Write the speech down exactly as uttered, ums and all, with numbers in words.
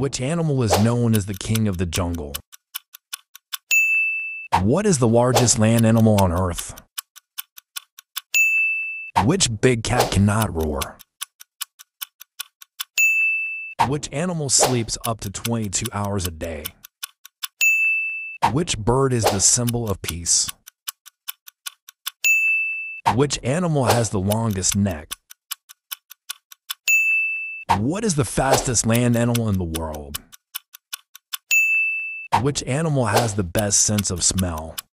Which animal is known as the king of the jungle? What is the largest land animal on Earth? Which big cat cannot roar? Which animal sleeps up to twenty-two hours a day? Which bird is the symbol of peace? Which animal has the longest neck? What is the fastest land animal in the world? Which animal has the best sense of smell?